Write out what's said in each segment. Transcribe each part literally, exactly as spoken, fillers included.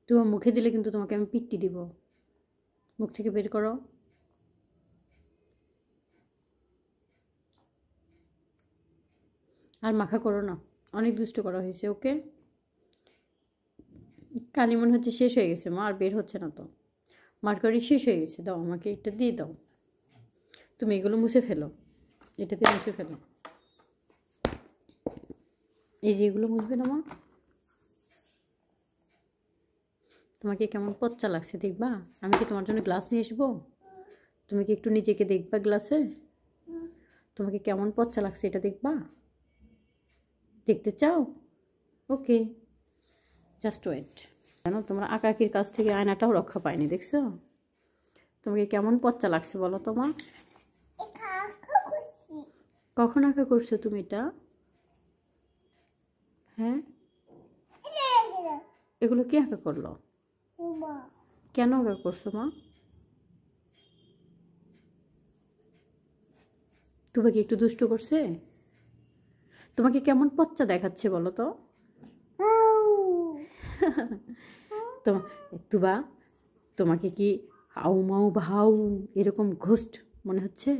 তোমার মুখে দিলে কিন্তু তোমাকে আমি পিট্টি দিব। মুখ থেকে বের করো। আর মাখা করো না, অনেক দুষ্ট করা হয়েছে। ওকে, কালি মনে হচ্ছে শেষ হয়ে গেছে মা, আর বের হচ্ছে না তো। মার্কারি শেষ হয়ে গেছে, দাও আমাকে এটা দিয়ে দাও। তুমি এগুলো মুছে ফেলো, এটা দিয়ে মুছে ফেলো। এই যে এগুলো মুছবে না মা। তোমাকে কেমন পচ্চা লাগছে দেখবা? আমি কি তোমার জন্য গ্লাস নিয়ে আসবো? তুমি কি একটু নিজেকে দেখবা গ্লাসে? তোমাকে কেমন পচ্চা লাগছে এটা দেখবা? দেখতে চাও? Okay, just wait. জানো তোমরা আকাকির কাছ থেকে আয়নাটাও রক্ষা পায়নি, দেখছো? তোমাকে কেমন পচ্চা লাগছে বলো তোমার? কখন আঁকা করছো তুমি এটা? হ্যাঁ, এগুলো কি আঁকা করলো? কেন আঁকা করছো মা? তোমাকে একটু দুষ্ট করছে? তোমাকে কেমন পচ্চা দেখাচ্ছে বলো তো? তুবা, তোমাকে কি হাউ মাউ ভাউ এরকম ঘোস্ট মনে হচ্ছে?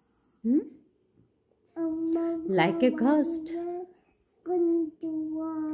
Hmm, like a ghost.